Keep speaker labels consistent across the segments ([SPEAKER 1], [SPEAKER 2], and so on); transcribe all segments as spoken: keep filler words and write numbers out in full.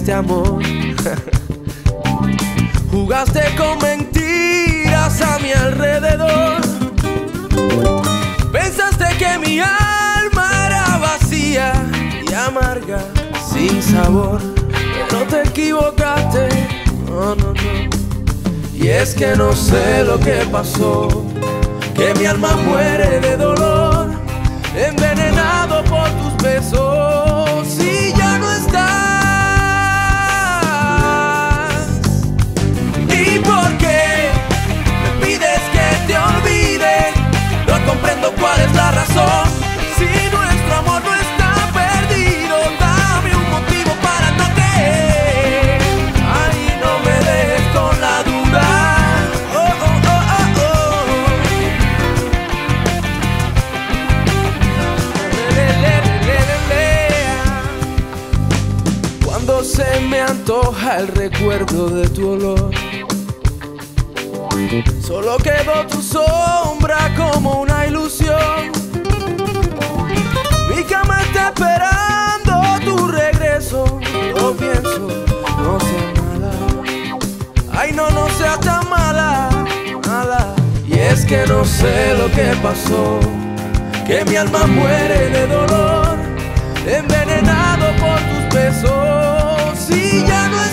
[SPEAKER 1] este amor. Jugaste con mentiras a mi alrededor. Pensaste que mi alma era vacía y amarga, sin sabor. Pero te equivocaste, no, no, no. Y es que no sé lo que pasó, que mi alma muere de dolor, envenenado por tus besos y ya no estás. ¿Y por qué me pides que te olvide? No comprendo cuál es la razón. Si nuestro amor no está perdido, dame un motivo para no creer. Ay, no me dejes con la duda. Oh, oh, oh, oh, oh. Le, le, le, le, le, le. Cuando se me antoja el recuerdo de tu olor, solo quedó tu sombra como una ilusión. Mi cama está esperando tu regreso. Lo pienso, no seas mala. Ay, no, no seas tan mala, mala. Y es que no sé lo que pasó, que mi alma muere de dolor, envenenado por tus besos y ya no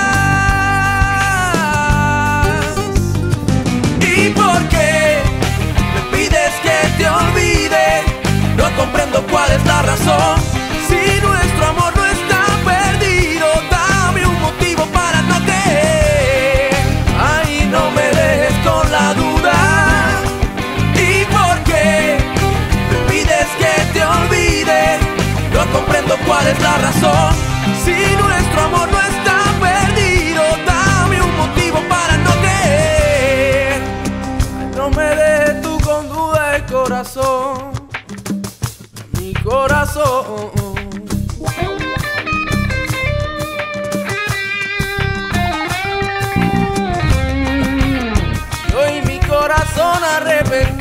[SPEAKER 1] estás. ¿Y por qué me pides que te olvide? No comprendo cuál es la razón. Si nuestro amor no está perdido, dame un motivo para no creer. Ay, no me dejes con la duda. ¿Y por qué me pides que te olvide? No comprendo cuál es la razón. Si nuestro amor no está perdido, dame un motivo para no creer. Ay, no me dejes tú con duda el corazón, mi corazón. Y hoy mi corazón arrepentido